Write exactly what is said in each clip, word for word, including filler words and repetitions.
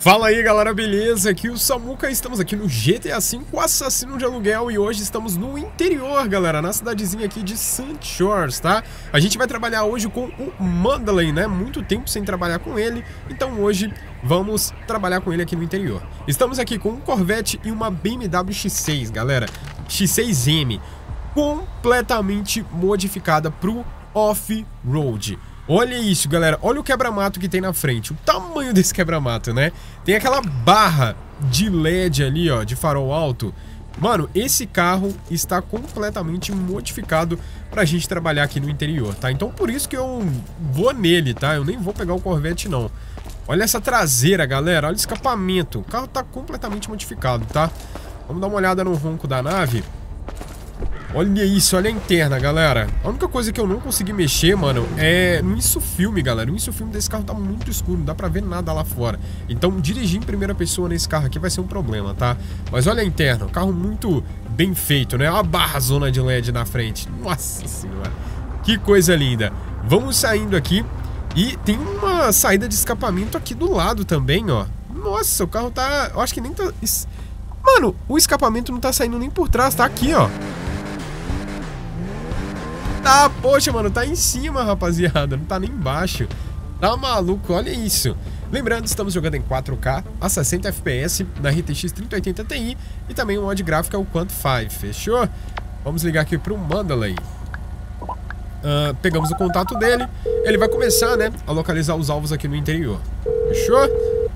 Fala aí galera, beleza? Aqui o Samuca, estamos aqui no G T A cinco Assassino de Aluguel e hoje estamos no interior, galera, na cidadezinha aqui de Sandy Shores, tá? A gente vai trabalhar hoje com o Mandalay, né? Muito tempo sem trabalhar com ele, então hoje vamos trabalhar com ele aqui no interior. Estamos aqui com um Corvette e uma B M W X seis, galera, X seis M, completamente modificada pro off-road. Olha isso, galera. Olha o quebra-mato que tem na frente. O tamanho desse quebra-mato, né? Tem aquela barra de L E D ali, ó, de farol alto. Mano, esse carro está completamente modificado pra gente trabalhar aqui no interior, tá? Então por isso que eu vou nele, tá? Eu nem vou pegar o Corvette, não. Olha essa traseira, galera. Olha o escapamento. O carro tá completamente modificado, tá? Vamos dar uma olhada no ronco da nave. Olha isso, olha a interna, galera. A única coisa que eu não consegui mexer, mano, é no insufilme, galera. O insufilme desse carro tá muito escuro, não dá pra ver nada lá fora. Então, dirigir em primeira pessoa nesse carro aqui vai ser um problema, tá? Mas olha a interna, um carro muito bem feito, né? Uma barra zona de L E D na frente. Nossa senhora, que coisa linda. Vamos saindo aqui e tem uma saída de escapamento aqui do lado também, ó. Nossa, o carro tá... Eu acho que nem tá... Mano, o escapamento não tá saindo nem por trás, tá aqui, ó. Ah, poxa, mano, tá em cima, rapaziada. Não tá nem embaixo. Tá maluco, olha isso. Lembrando, estamos jogando em quatro K a sessenta F P S na R T X trinta oitenta Ti e também o mod gráfico é o Quantum cinco, fechou? Vamos ligar aqui pro Mandalay. Uh, pegamos o contato dele. Ele vai começar, né, a localizar os alvos aqui no interior. Fechou?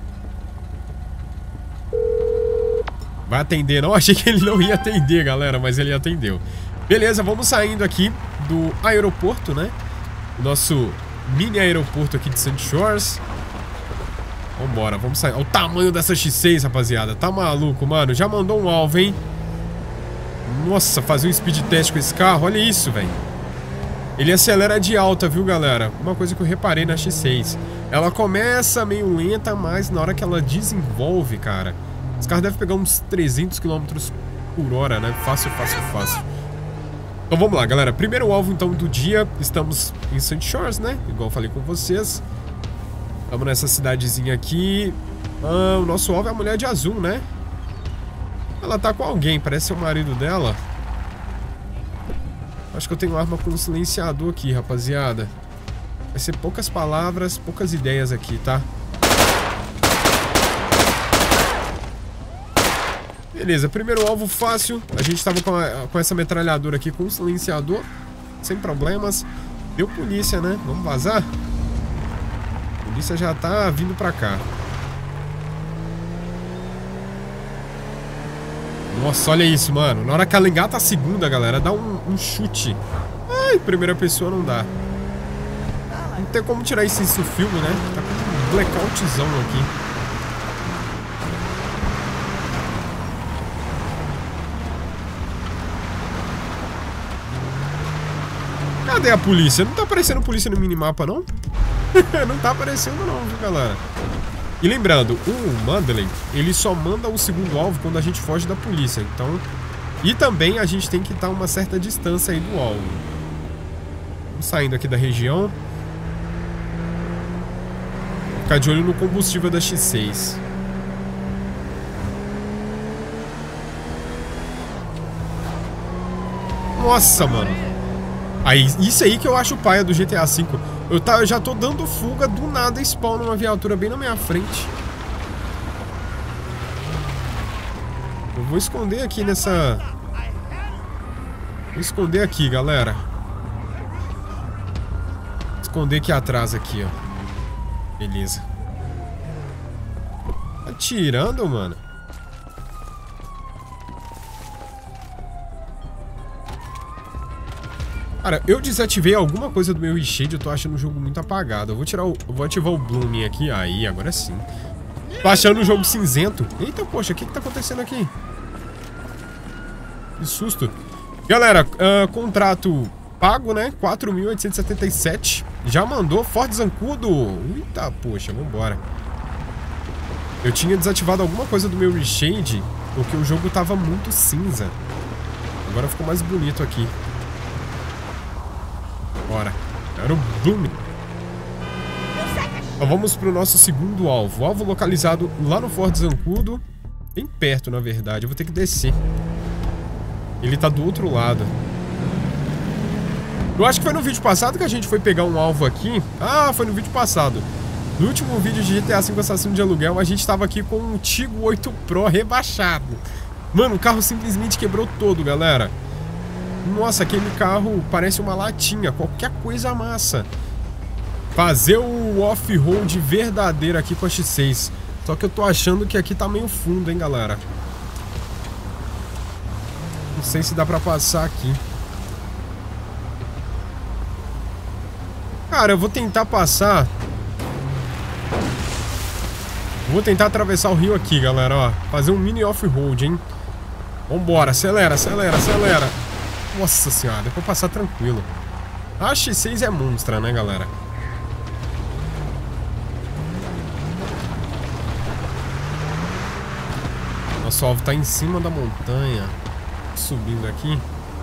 Vai atender, não? Achei que ele não ia atender, galera, mas ele atendeu. Beleza, vamos saindo aqui do aeroporto, né? O nosso mini aeroporto aqui de Sandy Shores. Vambora, vamos sair. Olha o tamanho dessa X seis, rapaziada. Tá maluco, mano. Já mandou um alvo, hein? Nossa, fazer um speed test com esse carro. Olha isso, velho. Ele acelera de alta, viu, galera? Uma coisa que eu reparei na X seis. Ela começa meio lenta, mas na hora que ela desenvolve, cara... Esse carro deve pegar uns trezentos quilômetros por hora, né? Fácil, fácil, fácil. Então vamos lá, galera. Primeiro alvo, então, do dia. Estamos em Sandy Shores, né? Igual eu falei com vocês. Estamos nessa cidadezinha aqui. Ah, o nosso alvo é a mulher de azul, né? Ela tá com alguém. Parece ser o marido dela. Acho que eu tenho arma com um silenciador aqui, rapaziada. Vai ser poucas palavras, poucas ideias aqui, tá? Beleza, primeiro alvo fácil. A gente tava com, a, com essa metralhadora aqui com um silenciador, sem problemas. Deu polícia, né? Vamos vazar? A polícia já tá vindo pra cá. Nossa, olha isso, mano. Na hora que ela engata a segunda, galera, dá um, um chute. Ai, primeira pessoa não dá. Não tem como tirar isso do filme, né? Tá com um blackoutzão aqui. Cadê a polícia? Não tá aparecendo polícia no minimapa, não? Não tá aparecendo não, viu, galera? E lembrando, o Mandalay, ele só manda o segundo alvo quando a gente foge da polícia, então... E também a gente tem que estar a uma certa distância aí do alvo. Vamos saindo aqui da região. Vou ficar de olho no combustível da X seis. Nossa, mano. Aí, isso aí que eu acho paia do G T A cinco. Eu, tá, eu já tô dando fuga, do nada spawna uma viatura bem na minha frente. Eu vou esconder aqui nessa... Vou esconder aqui, galera. Esconder aqui atrás, aqui, ó. Beleza. Tá atirando, mano. Cara, eu desativei alguma coisa do meu reshade, eu tô achando o jogo muito apagado. Eu vou tirar o... Eu vou ativar o blooming aqui. Aí, agora sim. Tô achando o jogo cinzento. Eita, poxa, o que que tá acontecendo aqui? Que susto. Galera, uh, contrato pago, né? quatro mil oitocentos e setenta e sete. Já mandou. Ford Zancudo. Eita, poxa, vambora. Eu tinha desativado alguma coisa do meu reshade, porque o jogo tava muito cinza. Agora ficou mais bonito aqui. Bora. Era o Bloom. Então vamos pro nosso segundo alvo. O alvo localizado lá no Forte Zancudo. Bem perto, na verdade. Eu vou ter que descer. Ele tá do outro lado. Eu acho que foi no vídeo passado que a gente foi pegar um alvo aqui. Ah, foi no vídeo passado. No último vídeo de G T A cinco Assassino de Aluguel, a gente tava aqui com um Tigo oito Pro rebaixado. Mano, o carro simplesmente quebrou todo, galera. Nossa, aquele carro parece uma latinha. Qualquer coisa massa. Fazer o off-road verdadeiro aqui com a X seis. Só que eu tô achando que aqui tá meio fundo, hein, galera. Não sei se dá pra passar aqui. Cara, eu vou tentar passar. Vou tentar atravessar o rio aqui, galera, ó. Fazer um mini off-road, hein. Vambora, acelera, acelera, acelera. Nossa senhora, dá pra passar tranquilo. A X seis é monstra, né, galera? Nosso alvo tá em cima da montanha. Subindo aqui.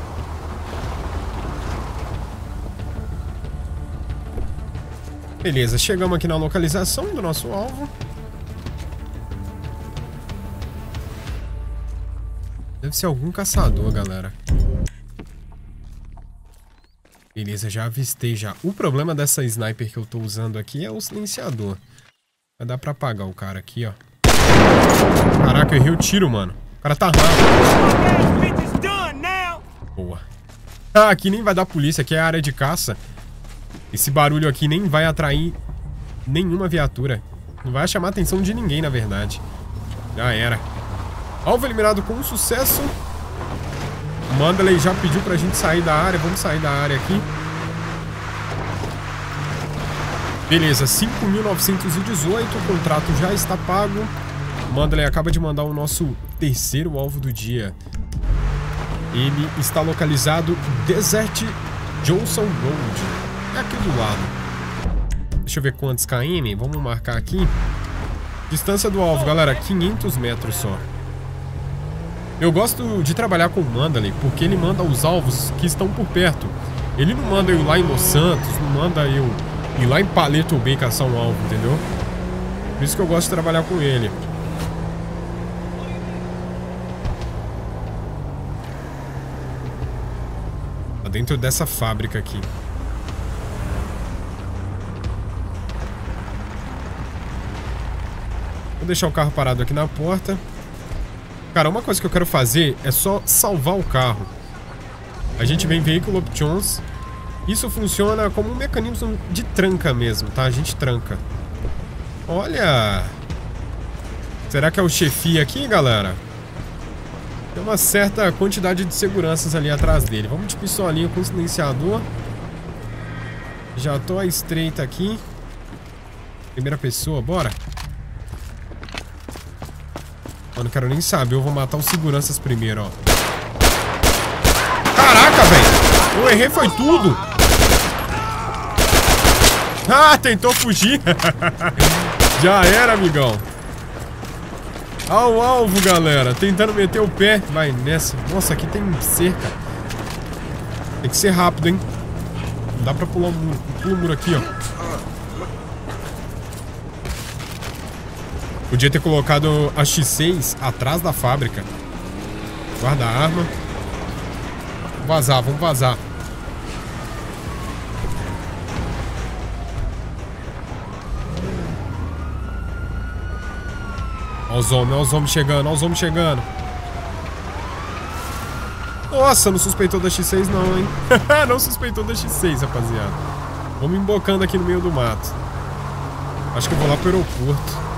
Beleza, chegamos aqui na localização do nosso alvo. Deve ser algum caçador, galera. Beleza, já avistei já. O problema dessa sniper que eu tô usando aqui é o silenciador. Vai dar pra apagar o cara aqui, ó. Caraca, eu errei o tiro, mano. O cara tá rápido. Boa. Ah, aqui nem vai dar polícia, aqui é a área de caça. Esse barulho aqui nem vai atrair nenhuma viatura. Não vai chamar a atenção de ninguém, na verdade. Já era. Alvo eliminado com sucesso. O Mandalay já pediu pra gente sair da área. Vamos sair da área aqui. Beleza, cinco mil novecentos e dezoito. O contrato já está pago. O Mandalay acaba de mandar o nosso terceiro alvo do dia. Ele está localizado Desert Johnson Road. É aqui do lado. Deixa eu ver quantos km. Vamos marcar aqui. Distância do alvo, galera, quinhentos metros só. Eu gosto de trabalhar com o Mandalay porque ele manda os alvos que estão por perto. Ele não manda eu ir lá em Los Santos, não manda eu ir lá em Paleto Bay caçar um alvo, entendeu? Por isso que eu gosto de trabalhar com ele. Tá dentro dessa fábrica aqui. Vou deixar o carro parado aqui na porta. Cara, uma coisa que eu quero fazer é só salvar o carro. A gente vem veículo options. Isso funciona como um mecanismo de tranca mesmo, tá? A gente tranca. Olha! Será que é o chefia aqui, galera? Tem uma certa quantidade de seguranças ali atrás dele. Vamos de pistolinha com silenciador. Já tô à estreita aqui. Primeira pessoa, bora. Eu não quero nem saber, eu vou matar os seguranças primeiro, ó. Caraca, velho! Eu errei, foi tudo! Ah, tentou fugir! Já era, amigão! Ao alvo, galera! Tentando meter o pé. Vai nessa. Nossa, aqui tem cerca. Tem que ser rápido, hein? Não dá pra pular o muro. Pula o muro aqui, ó. Podia ter colocado a X seis atrás da fábrica. Guarda a arma. Vamos vazar, vamos vazar. Olha os homens, olha os homens chegando, olha os homens chegando. Nossa, não suspeitou da X seis não, hein? Não suspeitou da X seis, rapaziada. Vamos embocando aqui no meio do mato. Acho que eu vou lá pro aeroporto.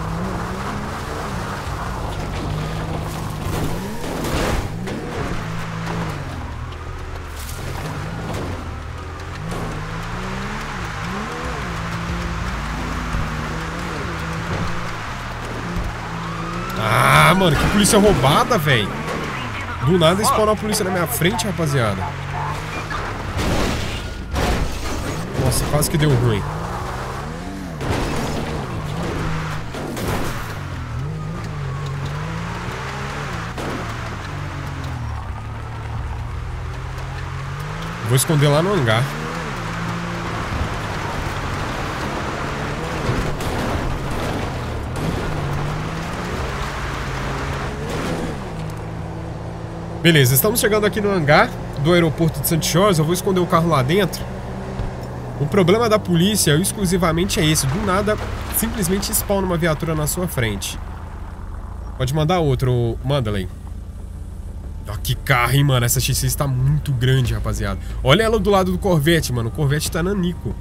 Ah, mano, que polícia roubada, velho. Do nada spawnou a polícia na minha frente, rapaziada. Nossa, quase que deu ruim. Vou esconder lá no hangar. Beleza, estamos chegando aqui no hangar do aeroporto de Sandy Shores. Eu vou esconder o carro lá dentro. O problema da polícia exclusivamente é esse. Do nada, simplesmente spawna uma viatura na sua frente. Pode mandar outro, Mandalay. Ó, que carro, hein, mano. Essa X seis tá muito grande, rapaziada. Olha ela do lado do Corvette, mano. O Corvette tá nanico.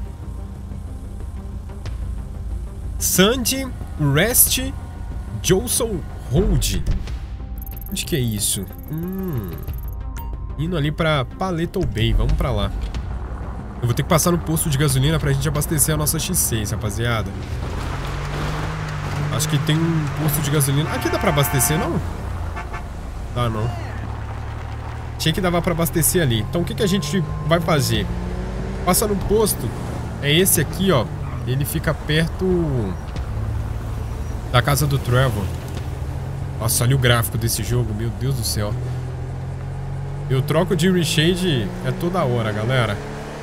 Sandy Rest Jolson Road. Onde que é isso? Hum... Indo ali pra Paleto Bay. Vamos pra lá. Eu vou ter que passar no posto de gasolina pra gente abastecer a nossa X seis, rapaziada. Acho que tem um posto de gasolina... Aqui dá pra abastecer, não? Dá, não. Achei que dava pra abastecer ali. Então o que, que a gente vai fazer? Passa no posto. É esse aqui, ó. Ele fica perto da casa do Trevor. Nossa, olha o gráfico desse jogo. Meu Deus do céu. Eu troco de reshade é toda hora, galera.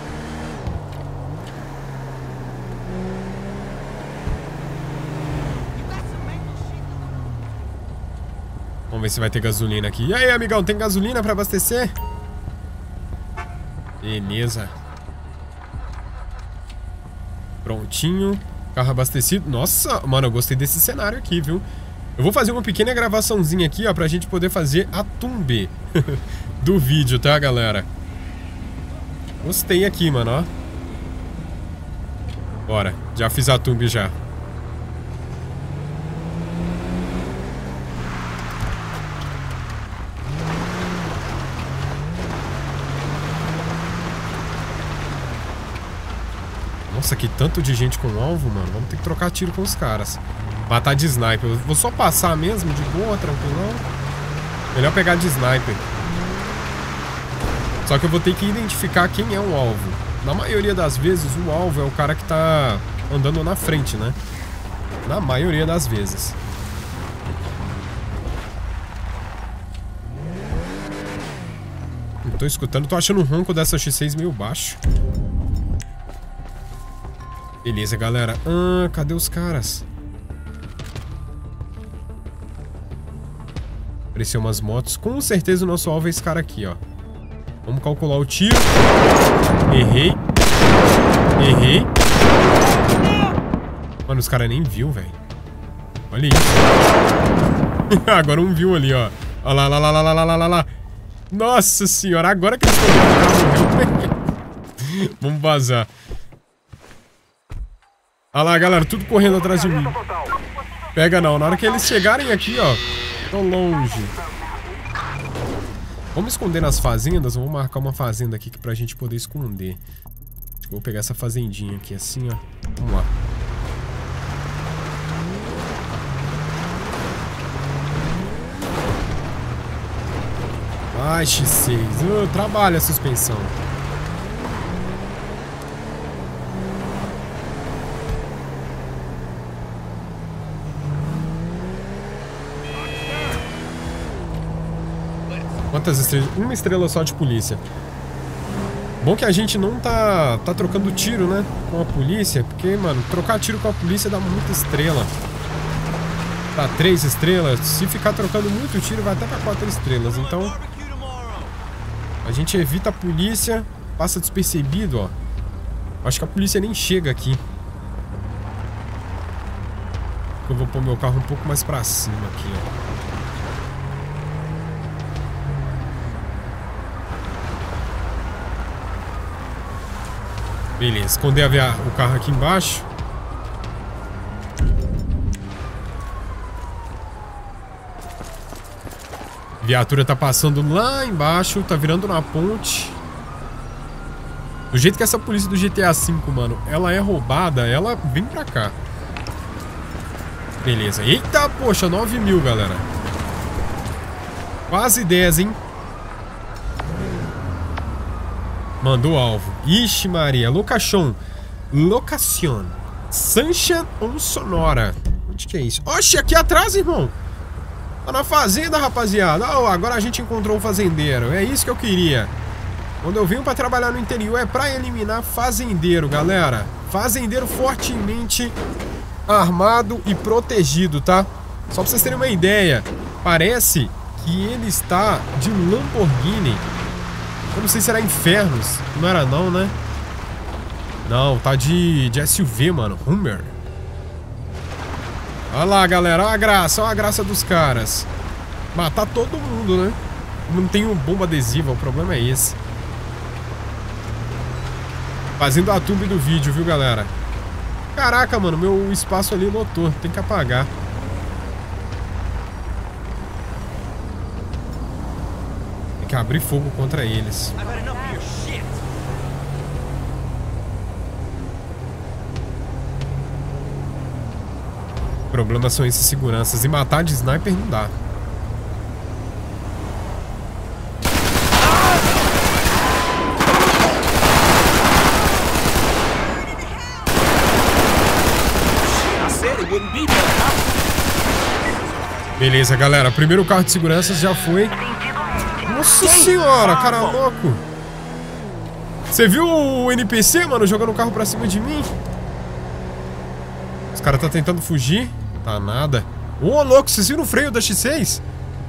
Vamos ver se vai ter gasolina aqui. E aí, amigão, tem gasolina pra abastecer? Beleza. Prontinho. Carro abastecido. Nossa, mano, eu gostei desse cenário aqui, viu? Eu vou fazer uma pequena gravaçãozinha aqui, ó, pra gente poder fazer a thumb do vídeo, tá, galera? Gostei aqui, mano, ó. Bora, já fiz a thumb já. Nossa, que tanto de gente com alvo, mano. Vamos ter que trocar tiro com os caras. Matar de sniper. Eu vou só passar mesmo, de boa, tranquilão. Melhor pegar de sniper. Só que eu vou ter que identificar quem é o alvo. Na maioria das vezes, o alvo é o cara que tá andando na frente, né? Na maioria das vezes. Não tô escutando. Tô achando o ronco dessa X seis meio baixo. Beleza, galera. Ah, cadê os caras? Apareceu umas motos. Com certeza o nosso alvo é esse cara aqui, ó. Vamos calcular o tiro. Errei. Errei. Mano, os caras nem viu, velho. Olha isso. Agora um viu ali, ó. Olha lá, lá, lá, lá, lá, lá, lá, lá. Nossa senhora, agora que eles estão... Vamos vazar. Olha lá, galera, tudo correndo atrás de mim. Pega não, na hora que eles chegarem aqui, ó. Tô longe. Vamos esconder nas fazendas. Eu vou marcar uma fazenda aqui pra gente poder esconder. Acho que eu vou pegar essa fazendinha aqui assim, ó. Vamos lá. Ai, X seis. Uh, trabalha a suspensão. Quantas estrelas? Uma estrela só de polícia. Bom que a gente não tá, tá trocando tiro, né? Com a polícia. Porque, mano, trocar tiro com a polícia dá muita estrela. Tá três estrelas. Se ficar trocando muito tiro, vai até pra quatro estrelas. Então, a gente evita a polícia. Passa despercebido, ó. Acho que a polícia nem chega aqui. Eu vou pôr meu carro um pouco mais pra cima aqui, ó. Beleza, esconder a via... o carro aqui embaixo. Viatura tá passando lá embaixo, tá virando na ponte. Do jeito que essa polícia do G T A cinco, mano, ela é roubada, ela vem pra cá. Beleza, eita, poxa, nove mil, galera. Quase dez, hein? Mandou alvo. Ixi, Maria. Locação. Locação. Sunshine on Sonora. Onde que é isso? Oxe, aqui atrás, irmão. Tá na fazenda, rapaziada. Oh, agora a gente encontrou um fazendeiro. É isso que eu queria. Quando eu venho pra trabalhar no interior é pra eliminar fazendeiro, galera. Fazendeiro fortemente armado e protegido, tá? Só pra vocês terem uma ideia. Parece que ele está de Lamborghini. Eu não sei se era Infernos. Não era não, né? Não, tá de, de S U V, mano. Hummer. Olha lá, galera. Olha a graça. Olha a graça dos caras. Matar todo mundo, né? Não tem um bomba adesiva. O problema é esse. Fazendo a thumb do vídeo, viu, galera? Caraca, mano. Meu espaço ali lotou. Tem que apagar. Tem que abrir fogo contra eles. O problema são esses seguranças. E matar de sniper não dá. Beleza, galera. Primeiro carro de segurança já foi. Nossa senhora, cara louco. Você viu o N P C, mano, jogando o carro pra cima de mim? Os caras tá tentando fugir. Tá nada. Ô, louco, vocês viram o freio da X seis?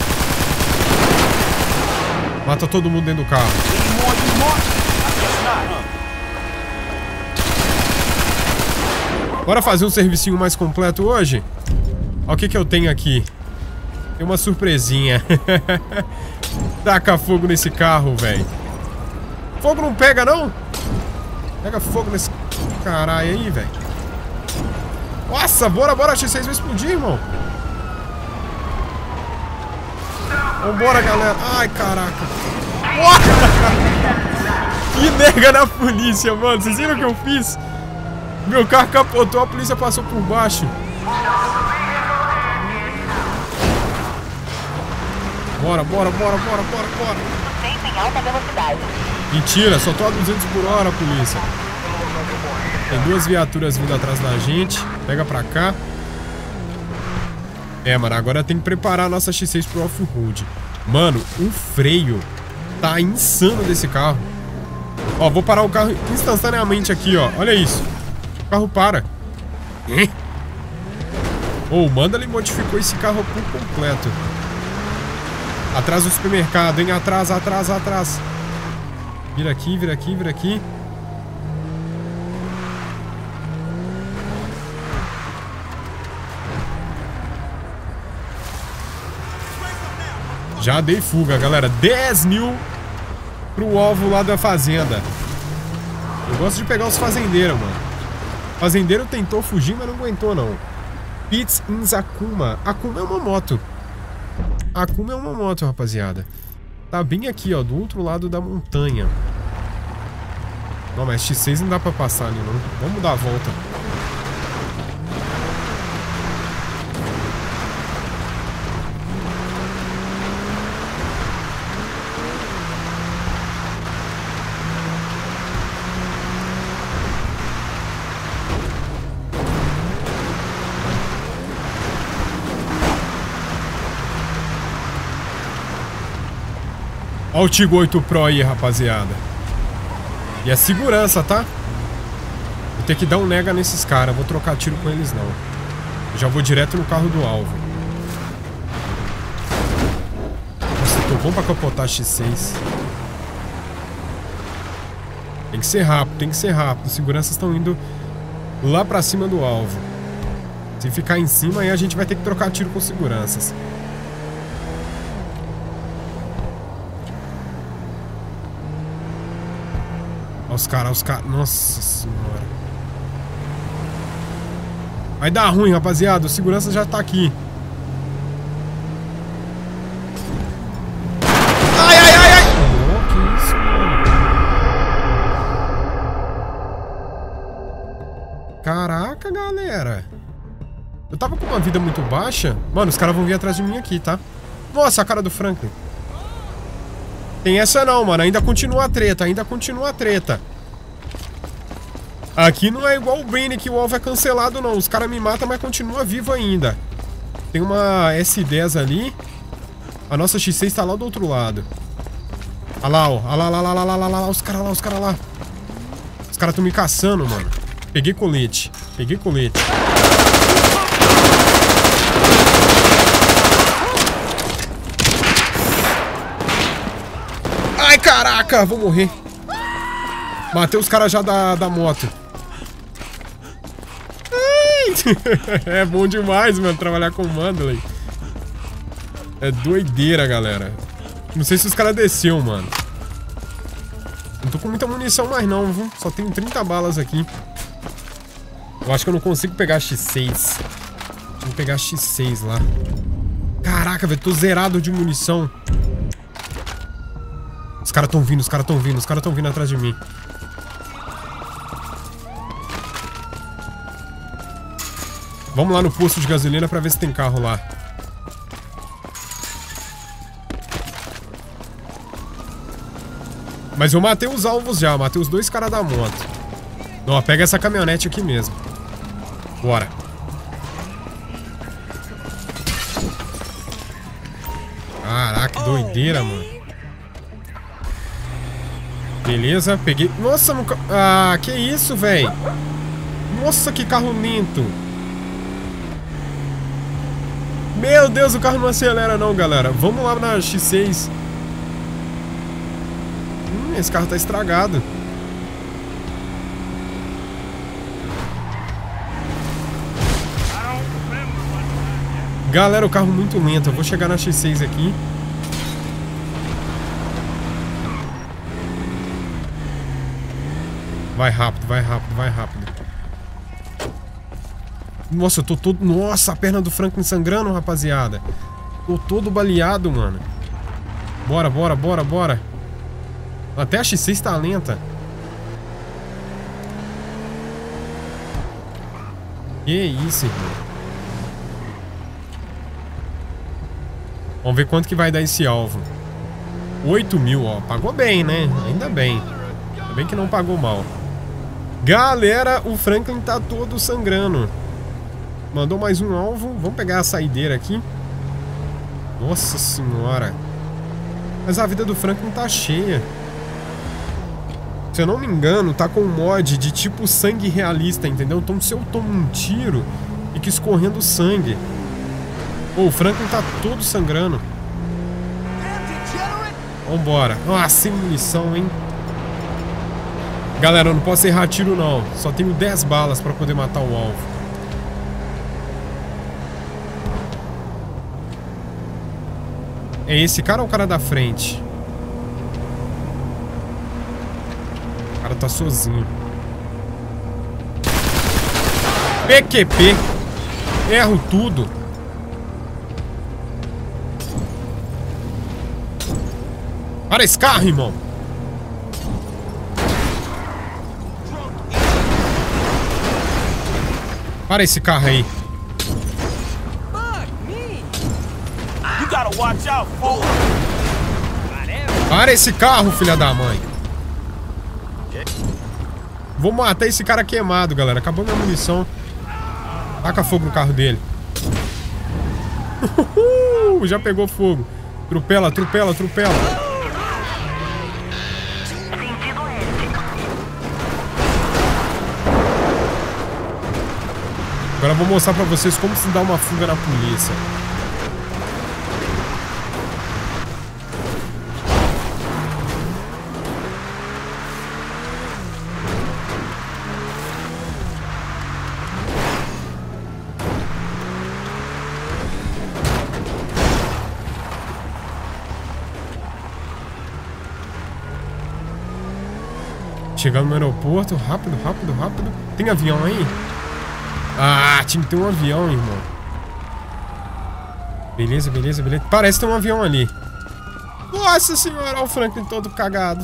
Mata todo mundo dentro do carro. Bora fazer um servicinho mais completo hoje? Olha o que que eu tenho aqui. Tem uma surpresinha. Taca fogo nesse carro, velho. Fogo não pega, não? Pega fogo nesse caralho aí, velho. Nossa, bora, bora. A X seis vai explodir, irmão. Vambora, galera. Ai, caraca. Que nega na polícia, mano. Vocês viram o que eu fiz? Meu carro capotou, a polícia passou por baixo. Bora, bora, bora, bora, bora, bora. Em alta velocidade. Mentira, só tô a duzentos por hora, polícia. Tem duas viaturas vindo atrás da gente. Pega pra cá. É, mano, agora tem que preparar a nossa X seis pro off-road. Mano, o freio tá insano desse carro. Ó, vou parar o carro instantaneamente aqui, ó. Olha isso. O carro para. Ô, o Mandalay modificou esse carro por completo. Atrás do supermercado, hein? Atrás, atrás, atrás. Vira aqui, vira aqui, vira aqui. Já dei fuga, galera. dez mil pro alvo lá da fazenda. Eu gosto de pegar os fazendeiros, mano. Fazendeiro tentou fugir, mas não aguentou, não. Pits in Akuma. Akuma é uma moto. Akuma é uma moto, rapaziada. Tá bem aqui, ó, do outro lado da montanha. Não, mas X seis não dá pra passar ali, não. Vamos dar a volta. Olha o Tigo oito Pro aí, rapaziada. E é segurança, tá? Vou ter que dar um nega nesses caras. Vou trocar tiro com eles, não. Eu já vou direto no carro do alvo. Nossa, tô bom pra capotar X seis. Tem que ser rápido, tem que ser rápido. Os seguranças estão indo lá pra cima do alvo. Se ficar em cima, aí a gente vai ter que trocar tiro com seguranças. Olha os caras, os caras. Nossa senhora. Vai dar ruim, rapaziada. O segurança já tá aqui. Ai, ai, ai, ai. Oh, que isso, mano. Caraca, galera. Eu tava com uma vida muito baixa. Mano, os caras vão vir atrás de mim aqui, tá? Nossa, a cara do Franklin. Tem essa não, mano. Ainda continua a treta. Ainda continua a treta. Aqui não é igual o Brain, que o alvo é cancelado, não. Os caras me matam, mas continua vivo ainda. Tem uma S dez ali. A nossa X seis tá lá do outro lado. Olha lá, ó. Olha lá, lá, lá, lá, lá, lá, lá. Os caras lá, os caras lá. Os caras tão me caçando, mano. Peguei colete. Peguei colete. Ai, caraca, vou morrer. Matei os caras já da, da moto. É bom demais, mano, trabalhar com o Mandalay. É doideira, galera. Não sei se os caras desceu, mano. Não tô com muita munição mais não, viu? Só tenho trinta balas aqui. Eu acho que eu não consigo pegar X seis. Vou pegar X seis lá. Caraca, velho, tô zerado de munição. Os caras tão vindo, os caras tão vindo, os caras tão vindo atrás de mim. Vamos lá no posto de gasolina pra ver se tem carro lá. Mas eu matei os alvos já, matei os dois caras da moto. Ó, pega essa caminhonete aqui mesmo. Bora. Caraca, que doideira, mano. Beleza, peguei... Nossa, nunca... Ah, que isso, velho. Nossa, que carro lento. Meu Deus, o carro não acelera não, galera. Vamos lá na X seis. Hum, esse carro tá estragado. Galera, o carro muito lento. Eu vou chegar na X seis aqui. Vai rápido, vai rápido, vai rápido. Nossa, eu tô todo... Nossa, a perna do Franklin sangrando, rapaziada. Tô todo baleado, mano. Bora, bora, bora, bora. Até a X seis tá lenta. Que isso, irmão. Vamos ver quanto que vai dar esse alvo. oito mil, ó. Pagou bem, né? Ainda bem. Ainda bem que não pagou mal. Galera, o Franklin tá todo sangrando. Mandou mais um alvo. Vamos pegar a saideira aqui. Nossa senhora. Mas a vida do Franklin tá cheia. Se eu não me engano, tá com um mod de tipo sangue realista, entendeu? Então se eu tomo um tiro, fica escorrendo sangue. Pô, o Franklin tá todo sangrando. Vambora. Nossa, sem munição, hein? Galera, eu não posso errar tiro não. Só tenho dez balas pra poder matar o alvo. É esse cara ou o cara da frente? O cara tá sozinho. P Q P. Erro tudo. Para esse carro, irmão. Para esse carro aí. Para esse carro, filha da mãe. Vou matar esse cara queimado, galera. Acabou minha munição. Taca fogo no carro dele. Já pegou fogo. Atropela, atropela, atropela. Agora eu vou mostrar pra vocês como se dá uma fuga na polícia. Chegando no aeroporto, rápido, rápido, rápido. Tem avião aí? Ah, tinha que ter um avião, irmão. Beleza, beleza, beleza. Parece ter um avião ali. Nossa senhora, olha o Franklin todo cagado.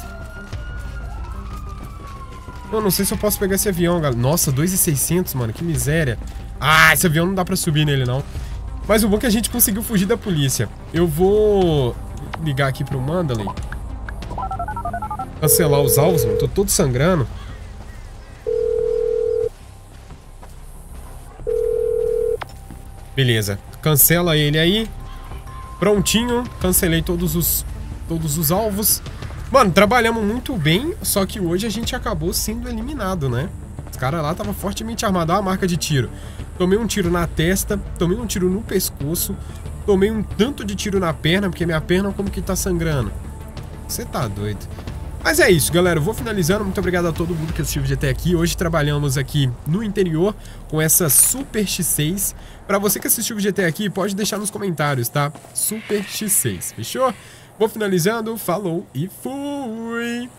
Eu não sei se eu posso pegar esse avião, galera. Nossa, dois mil e seiscentos, mano, que miséria. Ah, esse avião não dá pra subir nele, não. Mas o bom é que a gente conseguiu fugir da polícia. Eu vou ligar aqui pro Mandalay. Cancelar os alvos, mano. Tô todo sangrando. Beleza. Cancela ele aí. Prontinho. Cancelei todos os, todos os alvos. Mano, trabalhamos muito bem. Só que hoje a gente acabou sendo eliminado, né? Os caras lá estavam fortemente armados. Olha a marca de tiro. Tomei um tiro na testa. Tomei um tiro no pescoço. Tomei um tanto de tiro na perna. Porque minha perna como que tá sangrando. Você tá doido. Mas é isso, galera. Eu vou finalizando. Muito obrigado a todo mundo que assistiu o G T aqui. Hoje trabalhamos aqui no interior com essa Super X seis. Pra você que assistiu o G T aqui, pode deixar nos comentários, tá? Super X seis, fechou? Vou finalizando. Falou e fui!